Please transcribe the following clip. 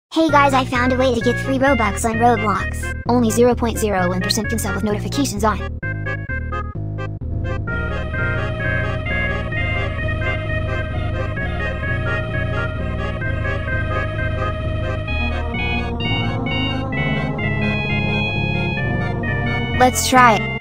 Hey guys, I found a way to get free Robux on Roblox. Only 0.01% can sell with notifications on. Let's try it.